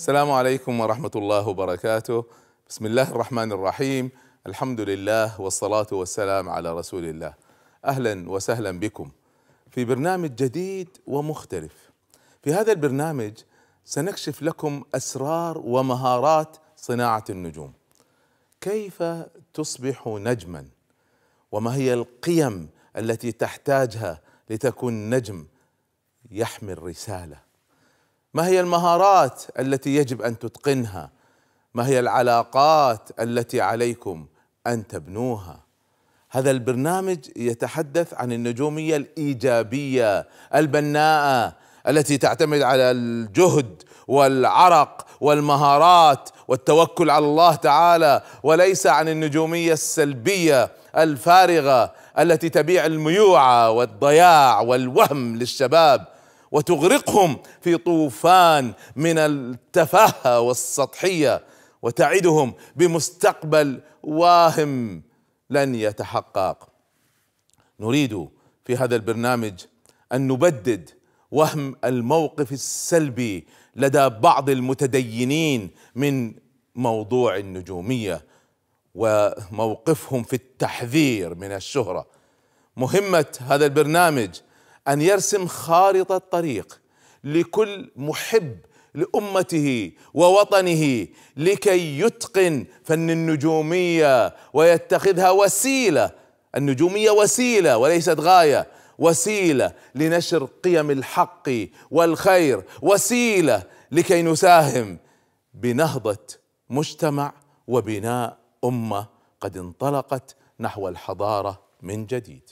السلام عليكم ورحمة الله وبركاته. بسم الله الرحمن الرحيم. الحمد لله والصلاة والسلام على رسول الله. أهلا وسهلا بكم في برنامج جديد ومختلف. في هذا البرنامج سنكشف لكم أسرار ومهارات صناعة النجوم. كيف تصبح نجما؟ وما هي القيم التي تحتاجها لتكون نجم يحمل رسالة؟ ما هي المهارات التي يجب أن تتقنها؟ ما هي العلاقات التي عليكم أن تبنوها؟ هذا البرنامج يتحدث عن النجومية الإيجابية البناءة التي تعتمد على الجهد والعرق والمهارات والتوكل على الله تعالى، وليس عن النجومية السلبية الفارغة التي تبيع الميوعة والضياع والوهم للشباب وتغرقهم في طوفان من التفاهة والسطحية وتعدهم بمستقبل واهم لن يتحقق. نريد في هذا البرنامج أن نبدد وهم الموقف السلبي لدى بعض المتدينين من موضوع النجومية وموقفهم في التحذير من الشهرة. مهمة هذا البرنامج أن يرسم خارطة طريق لكل محب لأمته ووطنه لكي يتقن فن النجومية ويتخذها وسيلة. النجومية وسيلة وليست غاية، وسيلة لنشر قيم الحق والخير، وسيلة لكي نساهم بنهضة مجتمع وبناء أمة قد انطلقت نحو الحضارة من جديد.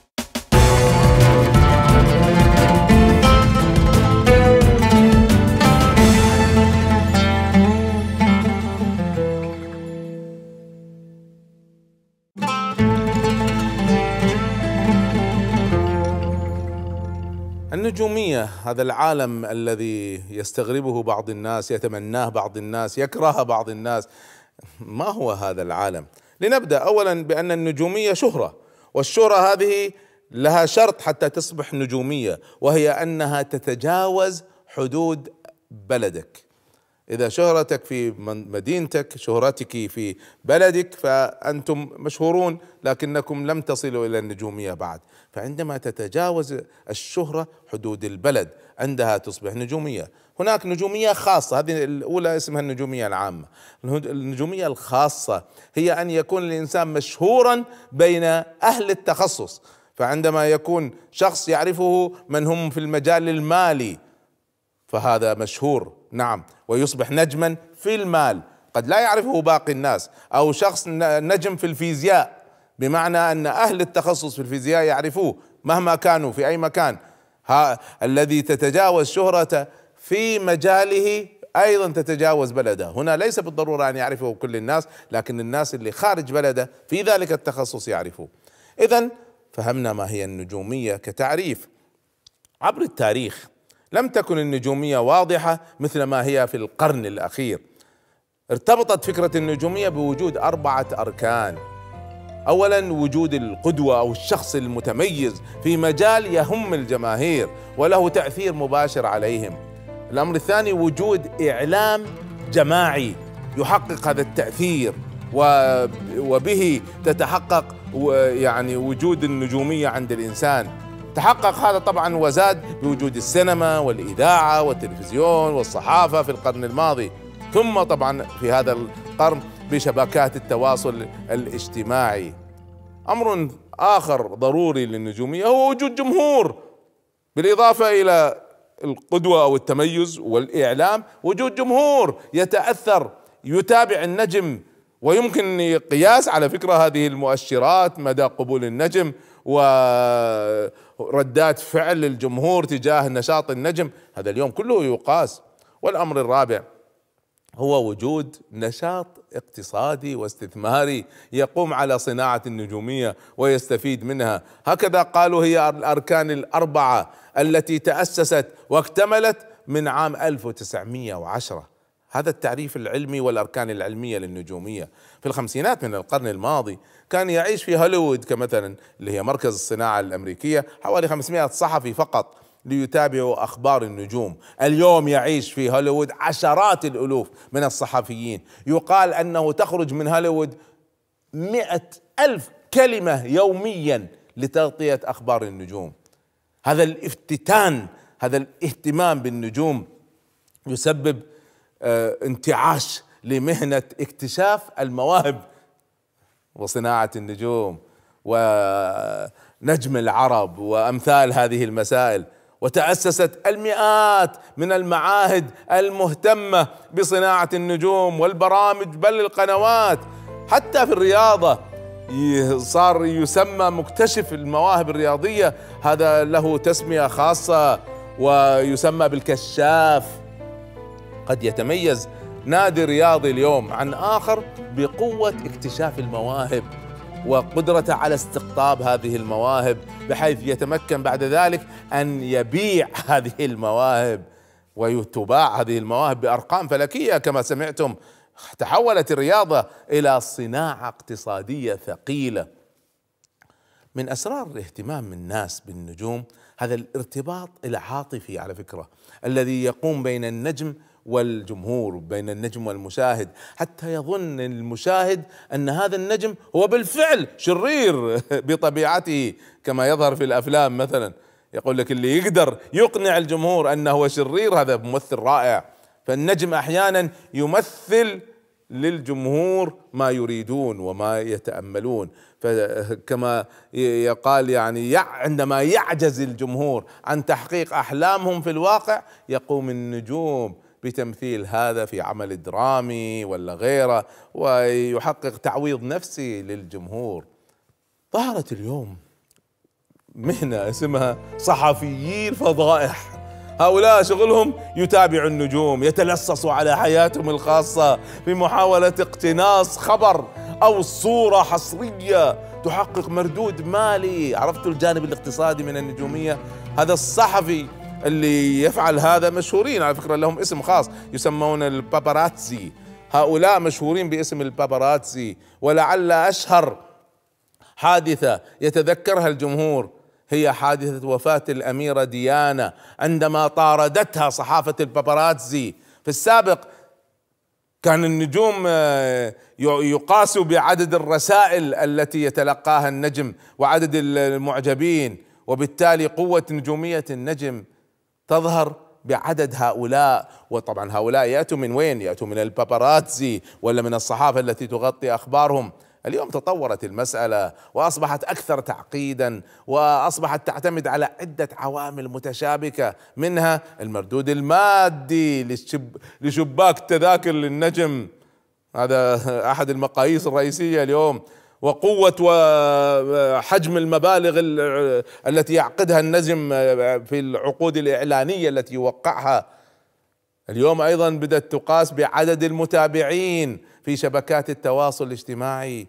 النجومية هذا العالم الذي يستغربه بعض الناس، يتمناه بعض الناس، يكرهه بعض الناس. ما هو هذا العالم؟ لنبدأ أولا بأن النجومية شهرة، والشهرة هذه لها شرط حتى تصبح نجومية، وهي أنها تتجاوز حدود بلدك. إذا شهرتك في مدينتك، شهرتك في بلدك، فأنتم مشهورون لكنكم لم تصلوا إلى النجومية بعد. فعندما تتجاوز الشهرة حدود البلد عندها تصبح نجومية. هناك نجومية خاصة، هذه الأولى اسمها النجومية العامة. النجومية الخاصة هي أن يكون الإنسان مشهورا بين أهل التخصص، فعندما يكون شخص يعرفه من هم في المجال المالي فهذا مشهور، نعم، ويصبح نجما في المال قد لا يعرفه باقي الناس. أو شخص نجم في الفيزياء، بمعنى أن أهل التخصص في الفيزياء يعرفوه مهما كانوا في أي مكان. الذي تتجاوز شهرته في مجاله أيضا تتجاوز بلده. هنا ليس بالضرورة أن يعرفه كل الناس، لكن الناس اللي خارج بلده في ذلك التخصص يعرفوه. إذن فهمنا ما هي النجومية كتعريف. عبر التاريخ لم تكن النجومية واضحة مثل ما هي في القرن الأخير. ارتبطت فكرة النجومية بوجود 4 أركان. أولا وجود القدوة أو الشخص المتميز في مجال يهم الجماهير وله تأثير مباشر عليهم. الأمر الثاني وجود إعلام جماعي يحقق هذا التأثير وبه تتحقق يعني وجود النجومية عند الإنسان. تحقق هذا طبعا وزاد بوجود السينما والإذاعة والتلفزيون والصحافة في القرن الماضي، ثم طبعا في هذا القرن بشبكات التواصل الاجتماعي. أمر آخر ضروري للنجومية هو وجود جمهور، بالإضافة إلى القدوة أو التميز والإعلام، وجود جمهور يتأثر يتابع النجم. ويمكن قياس على فكرة هذه المؤشرات مدى قبول النجم وردات فعل الجمهور تجاه نشاط النجم، هذا اليوم كله يقاس. والأمر الرابع هو وجود نشاط اقتصادي واستثماري يقوم على صناعة النجومية ويستفيد منها. هكذا قالوا هي الأركان ال4 التي تأسست واكتملت من عام 1910. هذا التعريف العلمي والأركان العلمية للنجومية. في الخمسينات من القرن الماضي كان يعيش في هوليوود كمثلا اللي هي مركز الصناعة الأمريكية حوالي 500 صحفي فقط، ليتابعوا أخبار النجوم. اليوم يعيش في هوليوود عشرات الألوف من الصحفيين، يقال أنه تخرج من هوليوود 100,000 كلمة يوميا لتغطية أخبار النجوم. هذا الافتتان، هذا الاهتمام بالنجوم يسبب انتعاش لمهنة اكتشاف المواهب وصناعة النجوم ونجم العرب وأمثال هذه المسائل. وتأسست المئات من المعاهد المهتمة بصناعة النجوم والبرامج، بل القنوات. حتى في الرياضة صار يسمى مكتشف المواهب الرياضية، هذا له تسمية خاصة ويسمى بالكشاف. قد يتميز نادي رياضي اليوم عن آخر بقوة اكتشاف المواهب وقدرته على استقطاب هذه المواهب، بحيث يتمكن بعد ذلك أن يبيع هذه المواهب، وتباع هذه المواهب بأرقام فلكية. كما سمعتم، تحولت الرياضة إلى صناعة اقتصادية ثقيلة. من أسرار اهتمام الناس بالنجوم هذا الارتباط العاطفي على فكرة الذي يقوم بين النجم والجمهور، بين النجم والمشاهد، حتى يظن المشاهد أن هذا النجم هو بالفعل شرير بطبيعته، كما يظهر في الأفلام مثلا. يقول لك اللي يقدر يقنع الجمهور أنه هو شرير هذا ممثل رائع. فالنجم أحيانا يمثل للجمهور ما يريدون وما يتأملون. فكما يقال يعني عندما يعجز الجمهور عن تحقيق أحلامهم في الواقع، يقوم النجوم بتمثيل هذا في عمل درامي ولا غيره، ويحقق تعويض نفسي للجمهور. ظهرت اليوم مهنة اسمها صحفيي الفضائح. هؤلاء شغلهم يتابعوا النجوم، يتلصصوا على حياتهم الخاصة في محاولة اقتناص خبر أو صورة حصرية تحقق مردود مالي. عرفتوا الجانب الاقتصادي من النجومية؟ هذا الصحفي اللي يفعل هذا مشهورين على فكرة، لهم اسم خاص يسمون الباباراتزي. هؤلاء مشهورين باسم الباباراتزي. ولعل أشهر حادثة يتذكرها الجمهور هي حادثة وفاة الأميرة ديانا عندما طاردتها صحافة الباباراتزي. في السابق كان النجوم يقاسوا بعدد الرسائل التي يتلقاها النجم وعدد المعجبين، وبالتالي قوة نجومية النجم تظهر بعدد هؤلاء. وطبعا هؤلاء يأتوا من وين؟ يأتوا من الباباراتزي ولا من الصحافة التي تغطي أخبارهم. اليوم تطورت المسألة وأصبحت أكثر تعقيدا، وأصبحت تعتمد على عدة عوامل متشابكة، منها المردود المادي لشباك تذاكر للنجم، هذا أحد المقاييس الرئيسية اليوم، وقوة وحجم المبالغ التي يعقدها النجم في العقود الإعلانية التي يوقعها. اليوم أيضا بدأت تقاس بعدد المتابعين في شبكات التواصل الاجتماعي.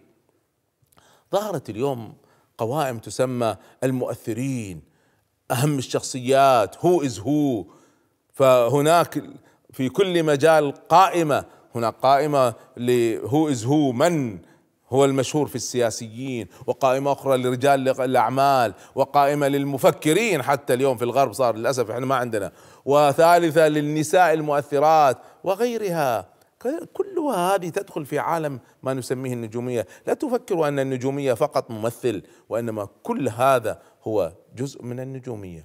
ظهرت اليوم قوائم تسمى المؤثرين، أهم الشخصيات، هو إز هو. فهناك في كل مجال قائمة، هناك قائمة لهو إز هو، من هو المشهور في السياسيين، وقائمة أخرى لرجال الأعمال، وقائمة للمفكرين. حتى اليوم في الغرب صار للأسف احنا ما عندنا، وثالثة للنساء المؤثرات وغيرها. كلها هذه تدخل في عالم ما نسميه النجومية. لا تفكروا أن النجومية فقط ممثل، وإنما كل هذا هو جزء من النجومية.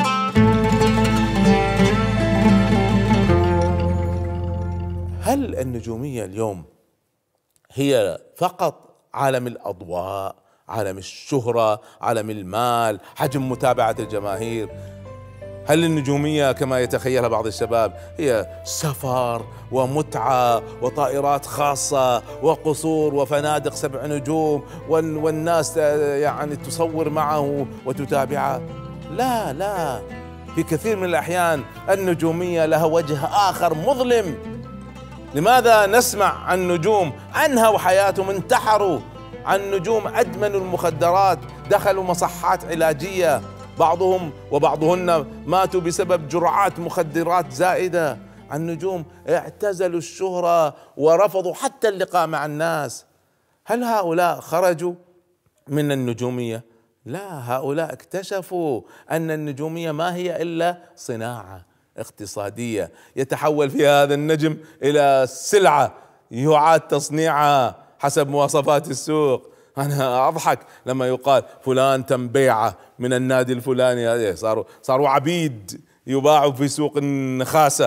هل النجومية اليوم هي فقط عالم الأضواء، عالم الشهرة، عالم المال، حجم متابعة الجماهير؟ هل النجومية كما يتخيلها بعض الشباب هي سفر ومتعة وطائرات خاصة وقصور وفنادق 7 نجوم والناس يعني تصور معه وتتابعه؟ لا لا، في كثير من الأحيان النجومية لها وجه آخر مظلم. لماذا نسمع عن نجوم أنهوا حياتهم، انتحروا، عن نجوم أدمنوا المخدرات، دخلوا مصحات علاجية، بعضهم وبعضهن ماتوا بسبب جرعات مخدرات زائدة، عن نجوم اعتزلوا الشهرة ورفضوا حتى اللقاء مع الناس؟ هل هؤلاء خرجوا من النجومية؟ لا، هؤلاء اكتشفوا أن النجومية ما هي إلا صناعة اقتصادية يتحول فيها هذا النجم إلى سلعة يعاد تصنيعها حسب مواصفات السوق. أنا أضحك لما يقال فلان تم بيعه من النادي الفلاني، هذه صاروا عبيد يباعوا في سوق النخاسة.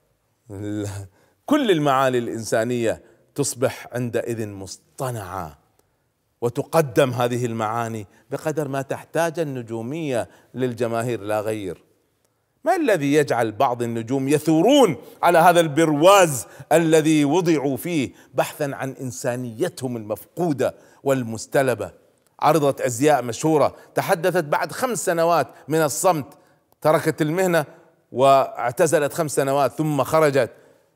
كل المعاني الإنسانية تصبح عندئذ مصطنعة، وتقدم هذه المعاني بقدر ما تحتاج النجومية للجماهير لا غير. ما الذي يجعل بعض النجوم يثورون على هذا البرواز الذي وضعوا فيه بحثا عن إنسانيتهم المفقودة والمستلبة؟ عرضت أزياء مشهورة تحدثت بعد 5 سنوات من الصمت، تركت المهنة واعتزلت 5 سنوات ثم خرجت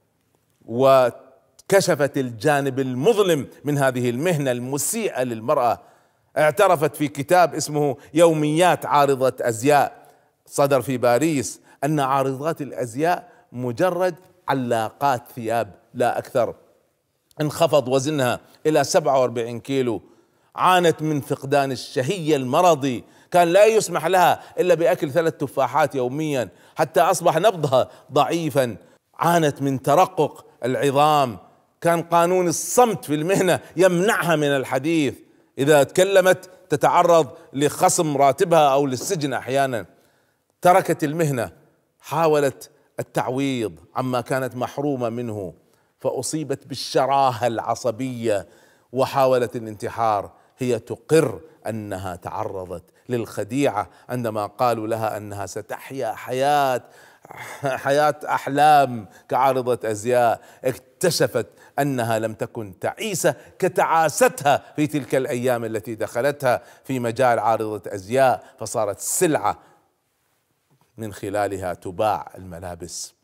وكشفت الجانب المظلم من هذه المهنة المسيئة للمرأة. اعترفت في كتاب اسمه يوميات عارضة أزياء صدر في باريس أن عارضات الأزياء مجرد علاقات ثياب لا أكثر. انخفض وزنها إلى 47 كيلو، عانت من فقدان الشهية المرضي، كان لا يسمح لها إلا بأكل 3 تفاحات يوميا، حتى أصبح نبضها ضعيفا. عانت من ترقق العظام، كان قانون الصمت في المهنة يمنعها من الحديث، إذا تكلمت تتعرض لخصم راتبها أو للسجن أحيانا. تركت المهنة، حاولت التعويض عما كانت محرومة منه، فأصيبت بالشراهة العصبية وحاولت الانتحار. هي تقر أنها تعرضت للخديعة عندما قالوا لها أنها ستحيا حياة أحلام كعارضة أزياء. اكتشفت أنها لم تكن تعيسة كتعاستها في تلك الأيام التي دخلتها في مجال عارضة أزياء، فصارت سلعة من خلالها تباع الملابس.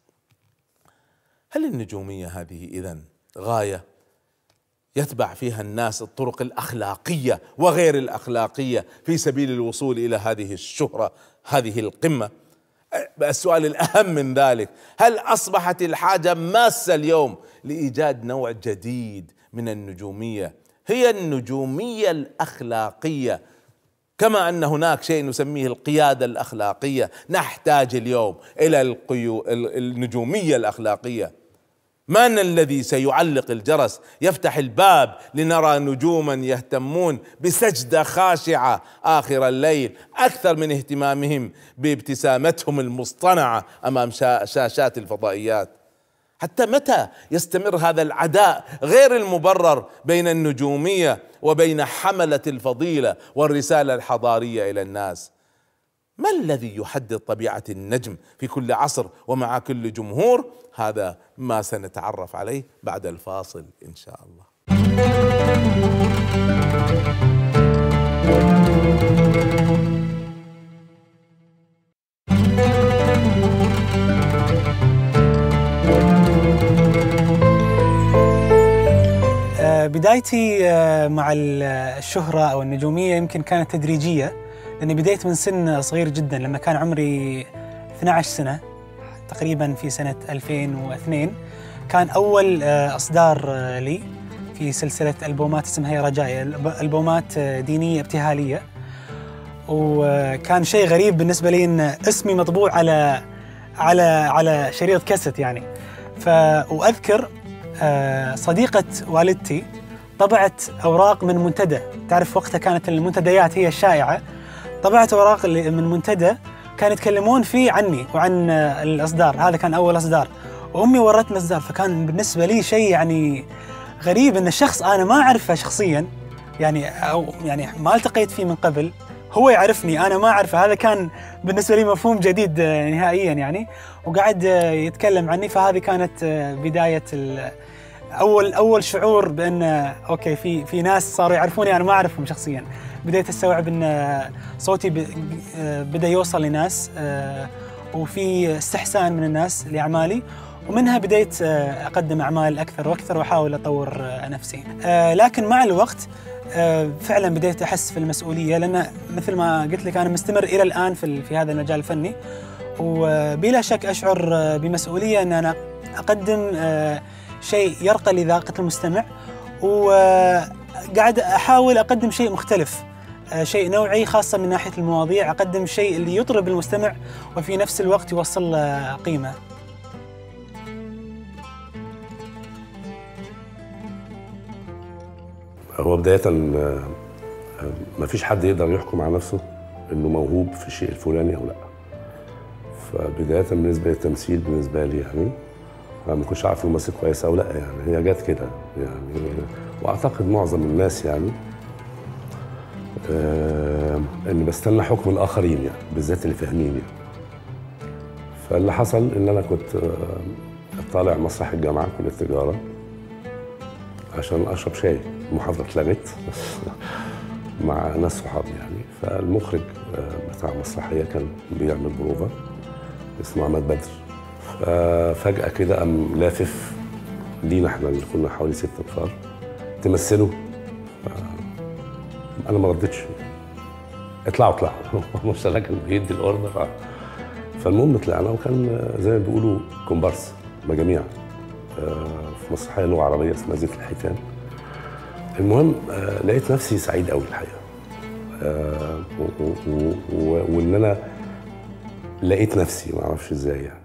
هل النجومية هذه إذن غاية يتبع فيها الناس الطرق الأخلاقية وغير الأخلاقية في سبيل الوصول إلى هذه الشهرة، هذه القمة؟ السؤال الأهم من ذلك، هل أصبحت الحاجة ماسة اليوم لإيجاد نوع جديد من النجومية، هي النجومية الأخلاقية؟ كما أن هناك شيء نسميه القيادة الأخلاقية، نحتاج اليوم إلى النجومية الأخلاقية. من الذي سيعلق الجرس يفتح الباب لنرى نجوما يهتمون بسجدة خاشعة آخر الليل أكثر من اهتمامهم بابتسامتهم المصطنعة أمام شاشات الفضائيات؟ حتى متى يستمر هذا العداء غير المبرر بين النجومية وبين حملة الفضيلة والرسالة الحضارية إلى الناس؟ ما الذي يحدد طبيعة النجم في كل عصر ومع كل جمهور؟ هذا ما سنتعرف عليه بعد الفاصل إن شاء الله. بدايتي مع الشهرة أو النجومية يمكن كانت تدريجية، لأني بديت من سن صغير جدا لما كان عمري 12 سنة تقريبا في سنة 2002. كان أول إصدار لي في سلسلة ألبومات اسمها يا رجائي، ألبومات دينية ابتهالية، وكان شيء غريب بالنسبة لي إن اسمي مطبوع على شريط كاسيت يعني. وأذكر صديقة والدتي طبعت أوراق من منتدى، تعرف وقتها كانت المنتديات هي الشائعة، طبعت أوراق من منتدى كانوا يتكلمون فيه عني وعن الإصدار، هذا كان أول إصدار، وأمي ورتني الإصدار. فكان بالنسبة لي شيء يعني غريب إن الشخص أنا ما أعرفه شخصياً أو ما التقيت فيه من قبل هو يعرفني أنا ما أعرفه. هذا كان بالنسبة لي مفهوم جديد نهائياً يعني، وقاعد يتكلم عني. فهذه كانت بداية أول شعور بأن أوكي في ناس صاروا يعرفوني أنا ما أعرفهم شخصياً. بديت أستوعب أن صوتي بدأ يوصل لناس، وفي استحسان من الناس لأعمالي، ومنها بديت أقدم أعمال أكثر وأكثر وأحاول أطور نفسي. لكن مع الوقت فعلا بديت أحس في المسؤولية، لأن مثل ما قلت لك أنا مستمر إلى الآن في هذا المجال الفني، وبلا شك أشعر بمسؤولية أن أنا أقدم شيء يرقى لذاقة المستمع، وقاعد أحاول أقدم شيء مختلف شيء نوعي، خاصة من ناحية المواضيع. أقدم شيء اللي يطرب المستمع وفي نفس الوقت يوصل له قيمة. هو بداية ما فيش حد يقدر يحكم على نفسه انه موهوب في الشيء الفلاني او لا. فبداية بالنسبة للتمثيل بالنسبة لي يعني انا ما كنتش عارف الممثل كويس او لا، يعني هي جت كده يعني. واعتقد معظم الناس يعني اني بستنى حكم الاخرين يعني، بالذات اللي فاهمين يعني. فاللي حصل ان انا كنت طالع مسرح الجامعة كلية التجارة عشان اشرب شاي، المحاضرة اتلغت مع ناس صحابي يعني. فالمخرج بتاع المسرحية كان بيعمل بروفا اسمه عماد بدر، ففجأة كده قام لافف لينا احنا اللي كنا حوالي 6 انفار تمثلوا. انا ما ردتش، اطلعوا مش انا كان بيدي الاوردر. فالمهم طلعنا وكان زي ما بيقولوا كومبارس مجاميع في مسرحية لغة عربية اسمها زيت الحيتان. المهم لقيت نفسي سعيد قوي الحقيقة، وان انا لقيت نفسي ما اعرفش ازاي يعني.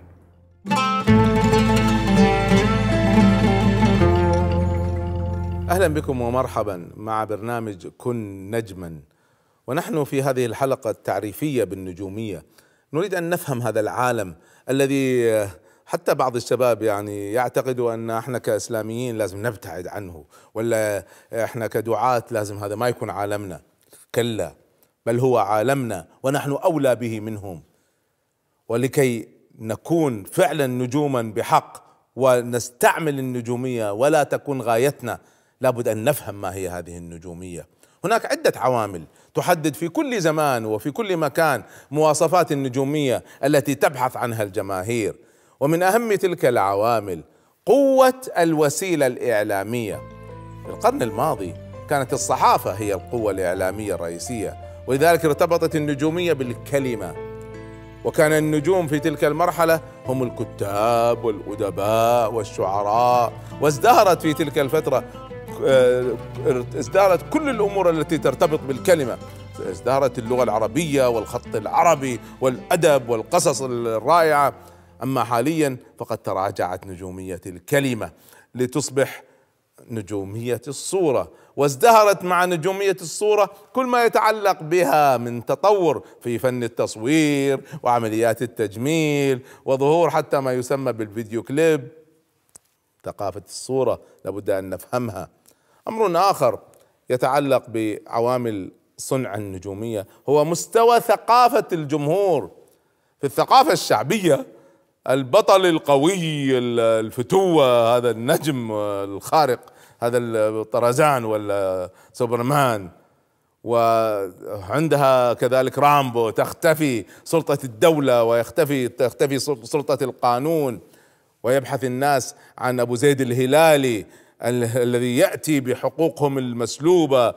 اهلا بكم ومرحبا مع برنامج كن نجما، ونحن في هذه الحلقة التعريفية بالنجومية نريد ان نفهم هذا العالم الذي حتى بعض الشباب يعني يعتقدوا ان احنا كاسلاميين لازم نبتعد عنه، ولا احنا كدعاة لازم هذا ما يكون عالمنا. كلا، بل هو عالمنا ونحن اولى به منهم. ولكي نكون فعلا نجوما بحق ونستعمل النجومية ولا تكون غايتنا، لابد ان نفهم ما هي هذه النجومية. هناك عدة عوامل تحدد في كل زمان وفي كل مكان مواصفات النجومية التي تبحث عنها الجماهير، ومن أهم تلك العوامل قوة الوسيلة الإعلامية. في القرن الماضي كانت الصحافة هي القوة الإعلامية الرئيسية، ولذلك ارتبطت النجومية بالكلمة، وكان النجوم في تلك المرحلة هم الكتاب والأدباء والشعراء. وازدهرت في تلك الفترة ازدهرت كل الأمور التي ترتبط بالكلمة، ازدهرت اللغة العربية والخط العربي والأدب والقصص الرائعة. أما حاليا فقد تراجعت نجومية الكلمة لتصبح نجومية الصورة، وازدهرت مع نجومية الصورة كل ما يتعلق بها من تطور في فن التصوير وعمليات التجميل وظهور حتى ما يسمى بالفيديو كليب. ثقافة الصورة لابد أن نفهمها. أمر آخر يتعلق بعوامل صنع النجومية هو مستوى ثقافة الجمهور. في الثقافة الشعبية البطل القوي الفتوة، هذا النجم الخارق، هذا الطرزان ولا سوبرمان، وعندها كذلك رامبو، تختفي سلطة الدولة تختفي سلطة القانون، ويبحث الناس عن أبو زيد الهلالي الذي يأتي بحقوقهم المسلوبة،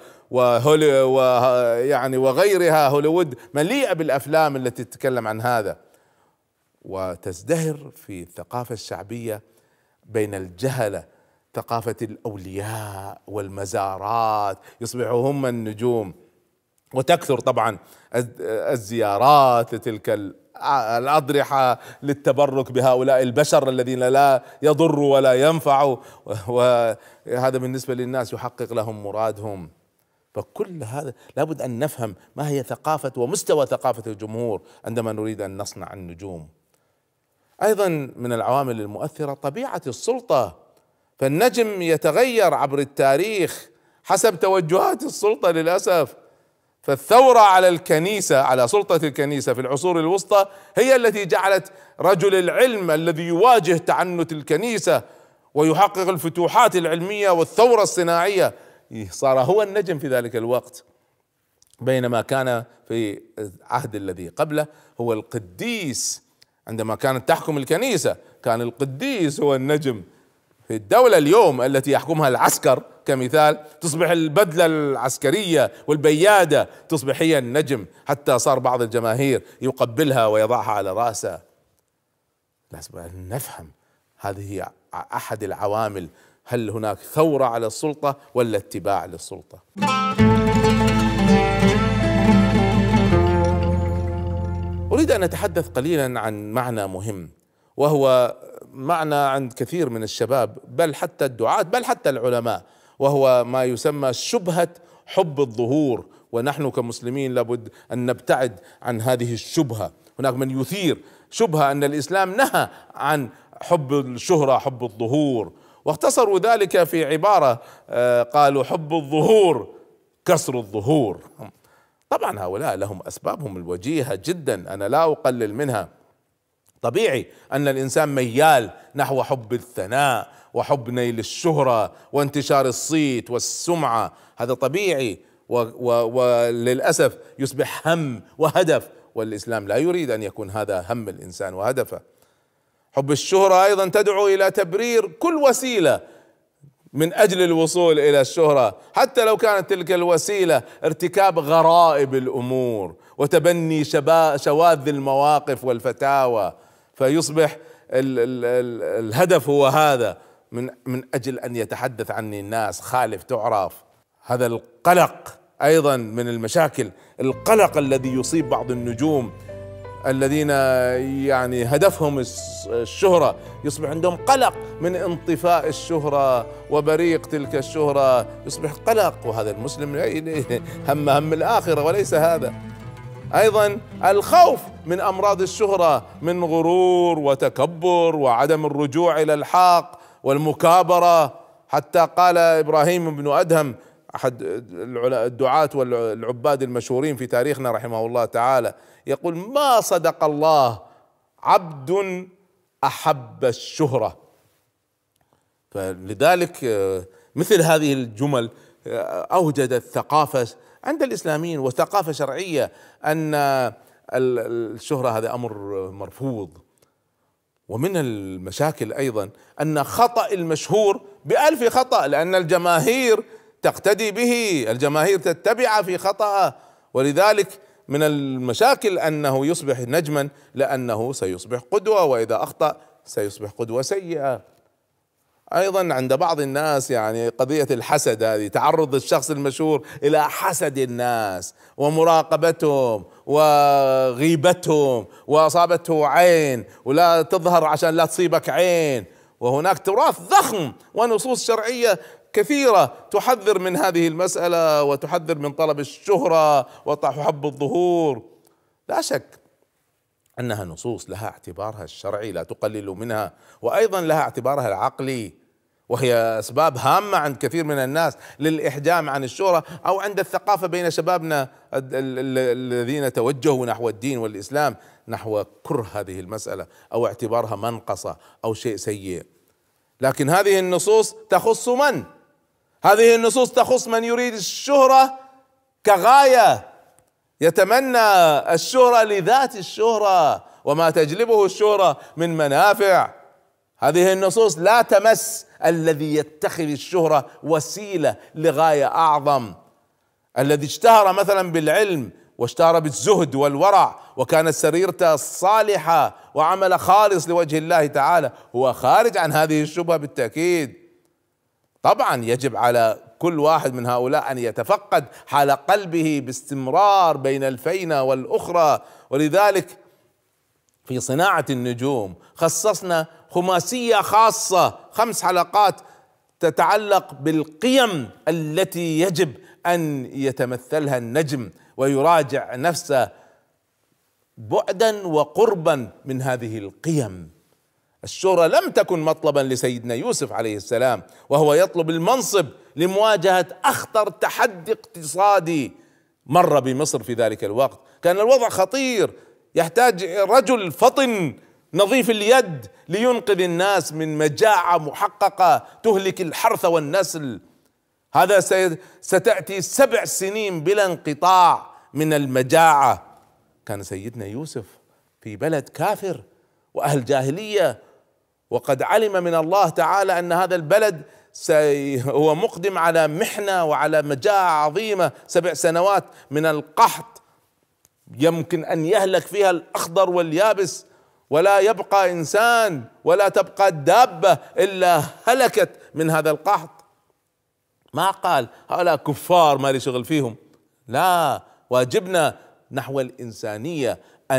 ويعني وغيرها. هوليوود مليئة بالأفلام التي تتكلم عن هذا. وتزدهر في الثقافة الشعبية بين الجهلة ثقافة الأولياء والمزارات، يصبحوا هم النجوم، وتكثر طبعا الزيارات لتلك الأضرحة للتبرك بهؤلاء البشر الذين لا يضروا ولا ينفعوا، وهذا بالنسبة للناس يحقق لهم مرادهم. فكل هذا لابد أن نفهم ما هي ثقافة ومستوى ثقافة الجمهور عندما نريد أن نصنع النجوم. أيضا من العوامل المؤثرة طبيعة السلطة، فالنجم يتغير عبر التاريخ حسب توجهات السلطة للأسف. فالثورة على الكنيسة، على سلطة الكنيسة في العصور الوسطى، هي التي جعلت رجل العلم الذي يواجه تعنت الكنيسة ويحقق الفتوحات العلمية والثورة الصناعية صار هو النجم في ذلك الوقت، بينما كان في العهد الذي قبله هو القديس. عندما كانت تحكم الكنيسة كان القديس هو النجم. في الدولة اليوم التي يحكمها العسكر كمثال، تصبح البدلة العسكرية والبيادة تصبح هي النجم، حتى صار بعض الجماهير يقبلها ويضعها على رأسه. لازم أن نفهم هذه هي أحد العوامل. هل هناك ثورة على السلطة ولا اتباع للسلطة؟ أريد أن أتحدث قليلا عن معنى مهم، وهو معنى عند كثير من الشباب بل حتى الدعاة بل حتى العلماء، وهو ما يسمى شبهة حب الظهور. ونحن كمسلمين لابد أن نبتعد عن هذه الشبهة. هناك من يثير شبهة أن الإسلام نهى عن حب الشهرة، حب الظهور، واختصروا ذلك في عبارة قالوا حب الظهور كسر الظهور. طبعا هؤلاء لهم أسبابهم الوجيهة جدا، أنا لا أقلل منها. طبيعي أن الإنسان ميال نحو حب الثناء وحب نيل الشهرة وانتشار الصيت والسمعة، هذا طبيعي، وللأسف يصبح هم وهدف، والإسلام لا يريد أن يكون هذا هم الإنسان وهدفه. حب الشهرة أيضا تدعو إلى تبرير كل وسيلة من أجل الوصول إلى الشهرة، حتى لو كانت تلك الوسيلة ارتكاب غرائب الأمور وتبني شواذ المواقف والفتاوى، فيصبح الهدف هو هذا، من أجل أن يتحدث عني الناس، خالف تعرف. هذا القلق أيضا من المشاكل، القلق الذي يصيب بعض النجوم الذين يعني هدفهم الشهرة، يصبح عندهم قلق من انطفاء الشهرة وبريق تلك الشهرة، يصبح قلق، وهذا المسلم هم الآخرة وليس هذا. أيضا الخوف من أمراض الشهرة، من غرور وتكبر وعدم الرجوع إلى الحق والمكابرة. حتى قال إبراهيم بن أدهم أحد الدعاة والعباد المشهورين في تاريخنا رحمه الله تعالى، يقول: ما صدق الله عبد أحب الشهرة. فلذلك مثل هذه الجمل أوجدت ثقافة عند الإسلاميين وثقافة شرعية أن الشهرة هذا أمر مرفوض. ومن المشاكل أيضا أن خطأ المشهور بألف خطأ، لأن الجماهير تقتدي به، الجماهير تتبع في خطأه، ولذلك من المشاكل أنه يصبح نجما لأنه سيصبح قدوة، وإذا أخطأ سيصبح قدوة سيئة. أيضا عند بعض الناس يعني قضية الحسد هذه، تعرض الشخص المشهور إلى حسد الناس ومراقبتهم وغيبتهم، وأصابته عين ولا تظهر عشان لا تصيبك عين، وهناك تراث ضخم ونصوص شرعية كثيرة تحذر من هذه المسألة وتحذر من طلب الشهرة وحب الظهور. لا شك أنها نصوص لها اعتبارها الشرعي لا تقلل منها، وأيضا لها اعتبارها العقلي، وهي أسباب هامة عند كثير من الناس للإحجام عن الشهرة، أو عند الثقافة بين شبابنا الذين توجهوا نحو الدين والإسلام نحو كره هذه المسألة أو اعتبارها منقصة أو شيء سيء. لكن هذه النصوص تخص من؟ هذه النصوص تخص من يريد الشهرة كغاية، يتمنى الشهرة لذات الشهرة وما تجلبه الشهرة من منافع. هذه النصوص لا تمس الذي يتخذ الشهرة وسيلة لغاية أعظم، الذي اشتهر مثلا بالعلم واشتهر بالزهد والورع وكانت سريرته صالحة وعمل خالص لوجه الله تعالى، هو خارج عن هذه الشبهة بالتأكيد. طبعا يجب على كل واحد من هؤلاء أن يتفقد حال قلبه باستمرار بين الفينة والأخرى، ولذلك في صناعة النجوم خصصنا خماسية خاصة 5 حلقات تتعلق بالقيم التي يجب أن يتمثلها النجم ويراجع نفسه بعدا وقربا من هذه القيم. الشهرة لم تكن مطلبا لسيدنا يوسف عليه السلام وهو يطلب المنصب لمواجهة أخطر تحدي اقتصادي مر بمصر في ذلك الوقت. كان الوضع خطير، يحتاج رجل فطن نظيف اليد لينقذ الناس من مجاعة محققة تهلك الحرث والنسل. هذا ستأتي 7 سنين بلا انقطاع من المجاعة. كان سيدنا يوسف في بلد كافر وأهل جاهلية، وقد علم من الله تعالى أن هذا البلد هو مقدم على محنة وعلى مجاعة عظيمة، 7 سنوات من القحط يمكن أن يهلك فيها الأخضر واليابس، ولا يبقى إنسان ولا تبقى دابة إلا هلكت من هذا القحط. ما قال هؤلاء كفار ما لي شغل فيهم، لا، واجبنا نحو الإنسانية أن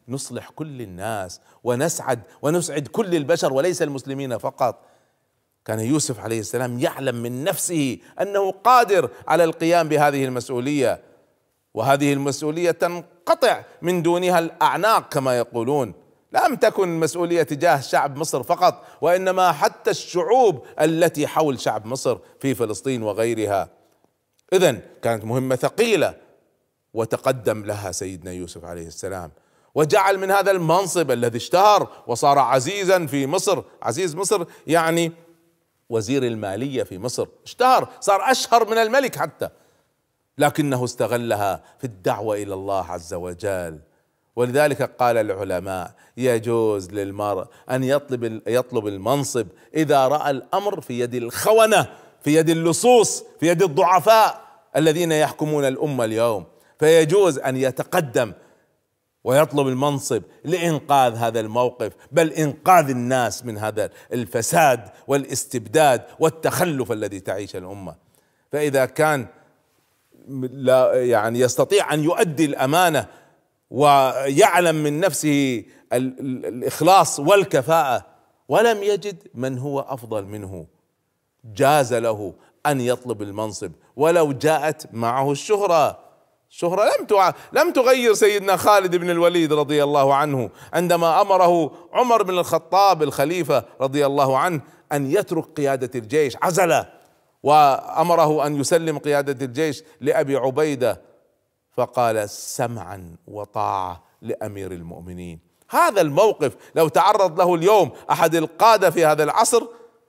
نصلح كل الناس ونسعد كل البشر وليس المسلمين فقط. كان يوسف عليه السلام يعلم من نفسه أنه قادر على القيام بهذه المسؤولية، وهذه المسؤولية تنقطع من دونها الأعناق كما يقولون. لم تكن مسؤولية تجاه شعب مصر فقط، وإنما حتى الشعوب التي حول شعب مصر في فلسطين وغيرها. إذن كانت مهمة ثقيلة، وتقدم لها سيدنا يوسف عليه السلام، وجعل من هذا المنصب الذي اشتهر وصار عزيزا في مصر. عزيز مصر يعني وزير المالية في مصر، اشتهر، صار أشهر من الملك حتى، لكنه استغلها في الدعوة إلى الله عز وجل. ولذلك قال العلماء: يجوز للمرء أن يطلب المنصب إذا رأى الأمر في يد الخونة، في يد اللصوص، في يد الضعفاء الذين يحكمون الأمة اليوم، فيجوز أن يتقدم ويطلب المنصب لإنقاذ هذا الموقف، بل إنقاذ الناس من هذا الفساد والاستبداد والتخلف الذي تعيش الأمة. فإذا كان لا يعني يستطيع أن يؤدي الأمانة ويعلم من نفسه الإخلاص والكفاءة، ولم يجد من هو أفضل منه، جاز له أن يطلب المنصب ولو جاءت معه الشهرة. الشهرة لم تغير سيدنا خالد بن الوليد رضي الله عنه عندما أمره عمر بن الخطاب الخليفة رضي الله عنه أن يترك قيادة الجيش، عزله وأمره أن يسلم قيادة الجيش لأبي عبيدة، فقال: سمعا وطاعة لأمير المؤمنين. هذا الموقف لو تعرض له اليوم أحد القادة في هذا العصر،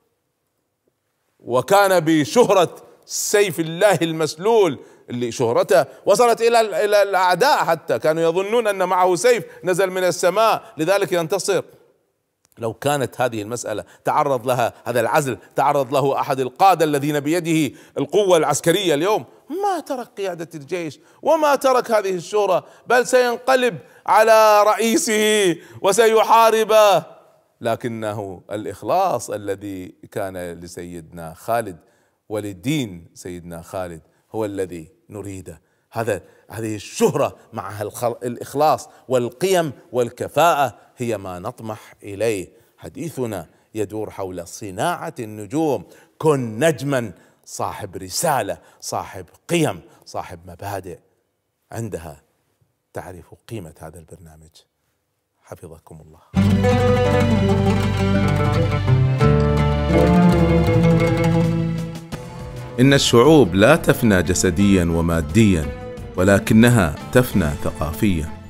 وكان بشهرة سيف الله المسلول اللي شهرته وصلت إلى الأعداء، حتى كانوا يظنون أن معه سيف نزل من السماء لذلك ينتصر. لو كانت هذه المسألة تعرض لها هذا العزل، تعرض له أحد القادة الذين بيده القوة العسكرية اليوم، ما ترك قيادة الجيش وما ترك هذه الشورى، بل سينقلب على رئيسه وسيحاربه. لكنه الإخلاص الذي كان لسيدنا خالد ولدين سيدنا خالد هو الذي نريده. هذه الشهرة مع الإخلاص والقيم والكفاءة هي ما نطمح إليه. حديثنا يدور حول صناعة النجوم. كن نجما صاحب رسالة، صاحب قيم، صاحب مبادئ، عندها تعرف قيمة هذا البرنامج. حفظكم الله. إن الشعوب لا تفنى جسديا وماديا، ولكنها تفنى ثقافيا.